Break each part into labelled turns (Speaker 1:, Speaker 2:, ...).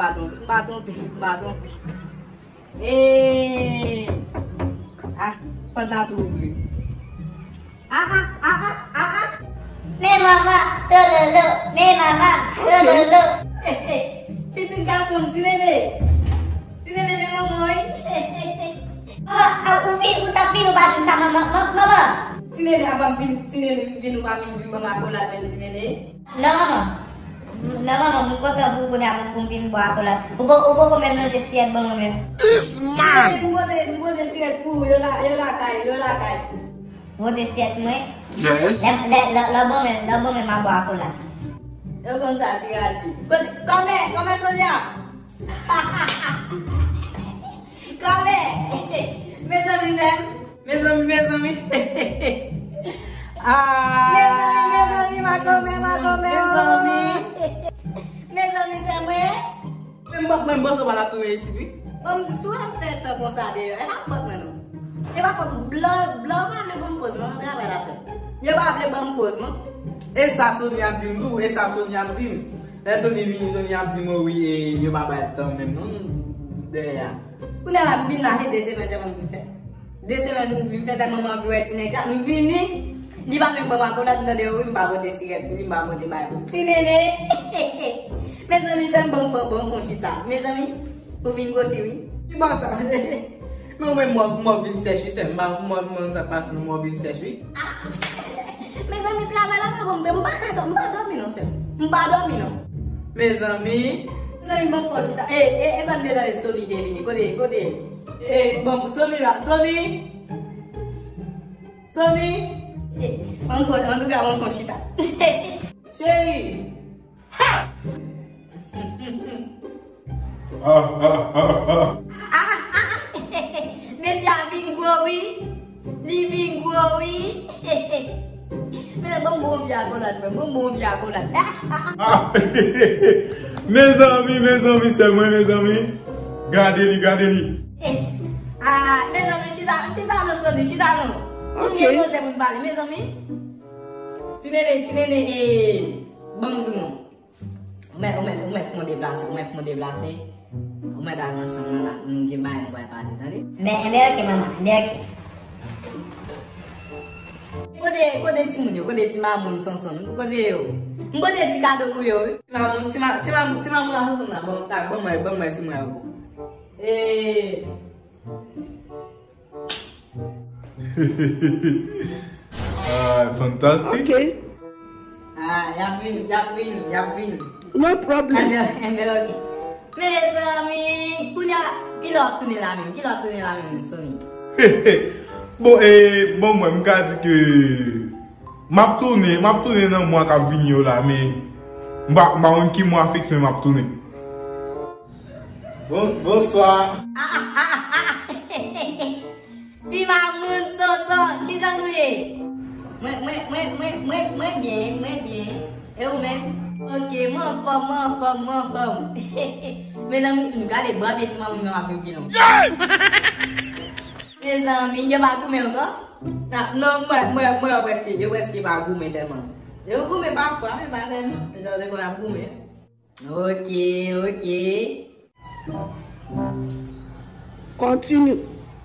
Speaker 1: baton. Pantatu.
Speaker 2: Ne mama, terlalu. Ne mama, terlalu.
Speaker 1: Petit garçon, Tinele memang moi.
Speaker 2: Mama, aku tapi lu batu sama mama.
Speaker 1: Tinele abang vinu mama aku lah tinele.
Speaker 2: Na mama, muko ta buku ni aku kumpin buat aku lah. Ubo ko memang siat bang memang.
Speaker 3: This man.
Speaker 1: Mode siat ku, yo la kai.
Speaker 2: Mode siat me.
Speaker 3: Yes.
Speaker 2: Labo me ma buat aku lah.
Speaker 1: Yo kon sa tigati. Come Sonia. Come. Mes amis. Mes amis. Ma come. Mes amis, Member sebelah tu isi. Suara peta posa dia. Apa mana? Apa blog mana bungkus mana dah berasa. Ya apa bungkus mana?
Speaker 4: Essa Sonia Dim tu, essa Sonia Dim. Essa Sonia Dim oui, eu babatam mesmo, não ideia.
Speaker 1: Kuna la bina he dese macam mungkin. Dese macam mungkin tak mama buat ni kan mungkin ni. Di bawah mama aku dah tanda dia bawa desi kan, bawa di bawah. Sini ni. Mes amis yang bon cita. Mes amis, vin gossi oui.
Speaker 4: Masa, mau vin seshi, mau sapas mau vin seshi.
Speaker 1: Mes amis lama bom empat domino.
Speaker 4: Mes amis.
Speaker 1: Não bon cita. Quando era Sony que vini, kode.
Speaker 4: Bom, Sony.
Speaker 1: Vamos jogar bon cita.
Speaker 4: Sherry.
Speaker 1: Mes amis living gowi. Mes bom biagolan.
Speaker 3: Mes amis, c'est moi, mes amis. Gardez-les.
Speaker 1: Mes amis, chita no. Okay. Mes amis. Tinele, bang tu no. Umet mau déplacer. Umet dah langsung nak gimana buat apa tadi?
Speaker 2: Dia ke mama, dia ke.
Speaker 1: Kode cima mun son. Kode yo. Kode cika do yo. Cima mun harus nak bang mai semua aku.
Speaker 3: Fantastic.
Speaker 5: Okay.
Speaker 1: Yapin.
Speaker 5: No problem.
Speaker 1: Ambil lagi. Mes amis, punya kilo tu ni lamin, Sony.
Speaker 3: Bon, moi, je me dis que m'a tourné dans moi qui vini là, mais on qui moi fixe mais m'a tourné. Bonsoir.
Speaker 1: Si mamun so, di jangan Moi bien. Et vous-même? Ok, moi forme. Mes amis, regardez, bois bien, maman m'a fait bien. Mes amis, je vais comer encore?
Speaker 4: Non, moi, whisky va goûter tellement. Je goûte parfois, mais pas tellement. Je vais goûter.
Speaker 1: Ok.
Speaker 5: Continue.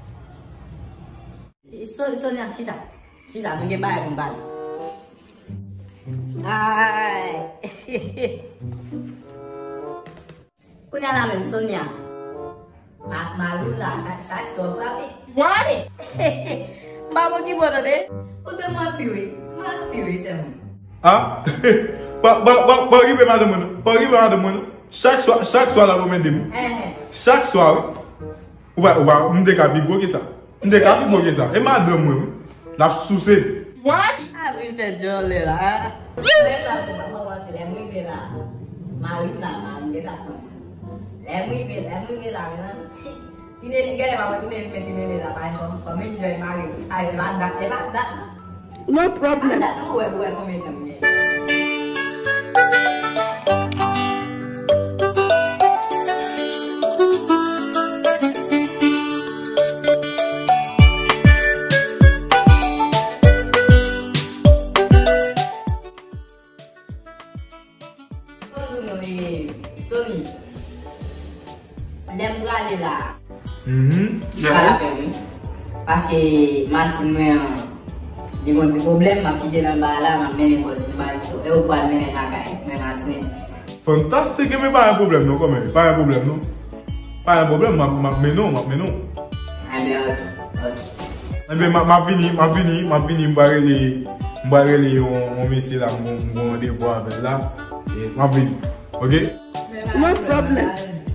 Speaker 1: Sonia, Sita, não get back kembali. Hai. Punya nama Sonia. Malu lah, saya soal tapi.
Speaker 5: What?
Speaker 1: Mama gimana deh? Udah mati sama.
Speaker 3: Ah? Pagi madame. Chaque soir là vous mettez. Chaque soir. Ouais, m'décapi go que ça. Et madame moi, la souci.
Speaker 5: What?
Speaker 1: Ah, oui, fait joli là. Mama tu lem oui là. Malu lah, dia tak tahu. Lem oui lah, mana? Ini gak ada mama ini lah, kami jual malu. Ayo bandat.
Speaker 5: No problem.
Speaker 1: Bandat tu gue komen temennya. Lem aller là.
Speaker 3: Yes.
Speaker 1: Parce que machine moi il y a un petit problème, m'a quitté dans bas là, m'a mené pour ce bail so et ou pas mener à caille, mais matin.
Speaker 3: Fantastique, mais pas un problème non quand même, pas un problème non. Pas un problème, mais non.
Speaker 1: Ah bien OK.
Speaker 3: Eh bien m'a vini m'barrer on monsieur là mon rendez-vous avec là et m'a vini. OK?
Speaker 5: No problem.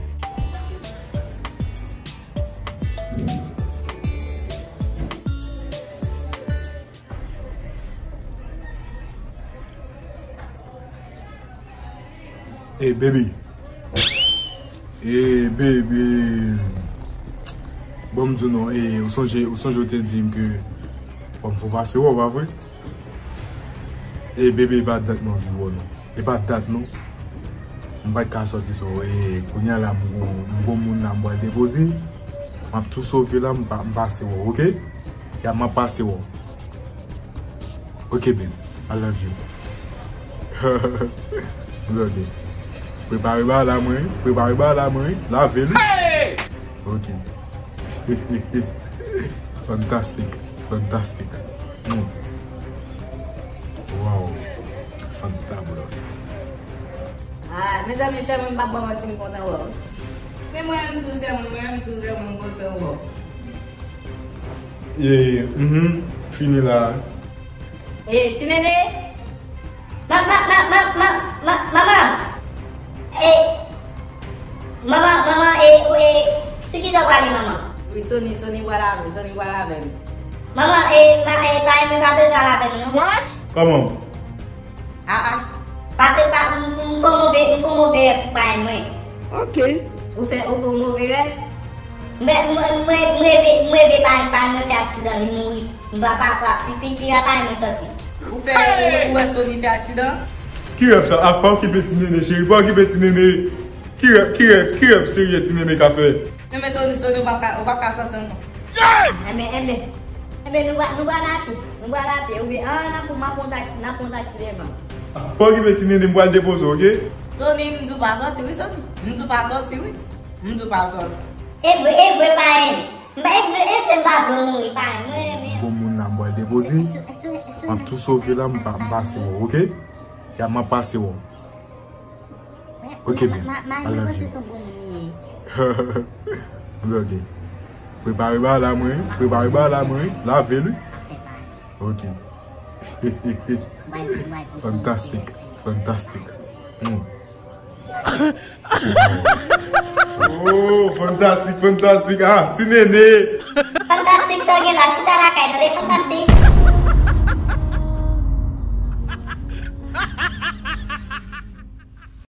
Speaker 3: Hey baby. Bon me non et au songe te dit que faut passer ou pas vrai? Eh bébé pas date non vie non. Et pas date non. On va pas sortir so et kounya là bon moun nan bois déposer. M'a tout sauver là m'a passer ou, OK? Ya m'a passer ou. OK baby. I love you. OK. Préparez pas la main, lavez-le. OK. Fantastique. Wow. Fantabulous.
Speaker 1: Ah, mes amis, c'est mon papa qui me content. Mais moi, j'aime tout ça, mon content.
Speaker 3: Fini là.
Speaker 1: Eh, Tinene?
Speaker 2: Maman. Maman, ce qui ça va aller, maman?
Speaker 1: Oui, Sony, voilà.
Speaker 2: Maman, pas me besoin la peine, non?
Speaker 5: What?
Speaker 3: Comment?
Speaker 2: Parce que faut mauvais pas moi.
Speaker 5: OK.
Speaker 1: Vous faites mauvais?
Speaker 2: Mais moi pas me faire accident, il mourir. On va pas puis pas me sortir.
Speaker 1: Vous faites où Sony fait accident?
Speaker 3: Qui rêve ça? À part qui petit néné, chérie, pas qui petit néné. Qui rêve sérieux petit néné qu'a fait?
Speaker 1: Non mais Sony, on va pas sortir. Mais nous va rappeler. Oui, on a contacté vraiment.
Speaker 3: Pas qui petit néné me déposer, OK?
Speaker 1: Sony, nous pas sortir, oui, Sony. Nous pas sortir.
Speaker 2: Et vous pas mais pas bon, pas
Speaker 3: Bon moun nan bois déposer. M'a tout sauver là, m'a passer, OK? Ya m'a passer. OK, bien. I love you. OK. Préparez pas la main, lavez-le. OK. Fantastique. Oh, fantastique. Ah, Tinene.
Speaker 2: Fantastique, ça y est, la chita la caille, fantastique.